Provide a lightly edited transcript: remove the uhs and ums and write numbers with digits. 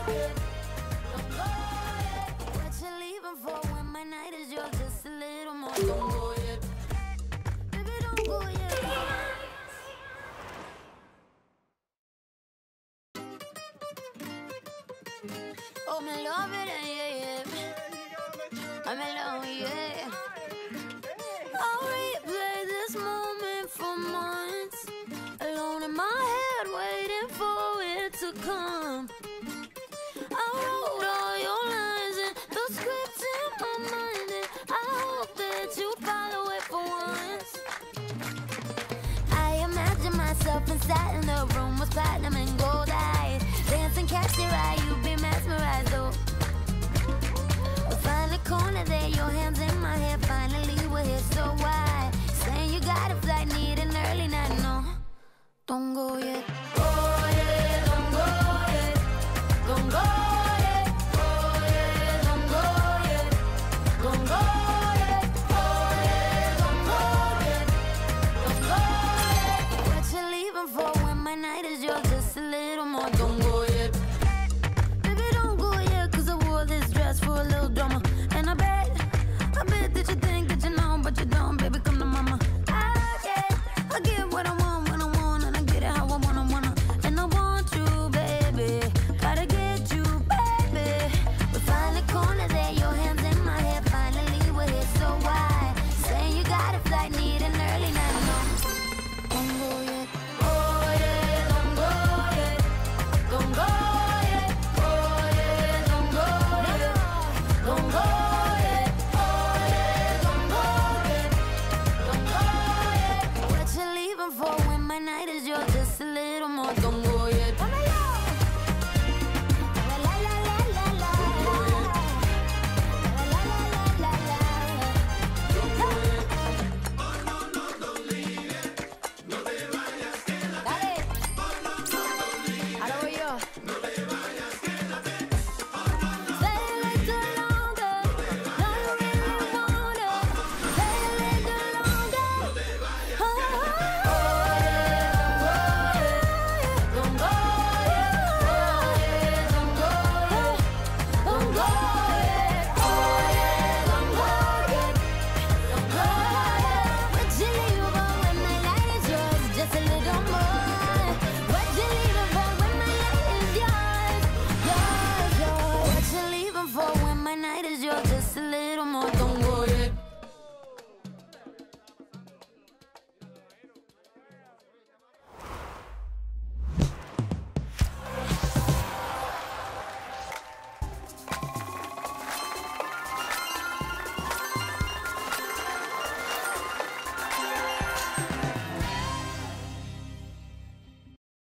What you leaving for when my night is yours? Just a little more. Don't go yet. Baby, don't go yet. Oh, me love it, yeah, yeah. I'm alone, yeah. I'll replay this moment for months, alone in my head, waiting for it to come. I wrote all your lines and the scripts in my mind, and I hope that you follow it for once. I imagine myself inside in the room with platinum and gold eyes, dancing, catch your eye, you be mesmerized, though. We find a corner there, your hands in my hair, finally we're here, so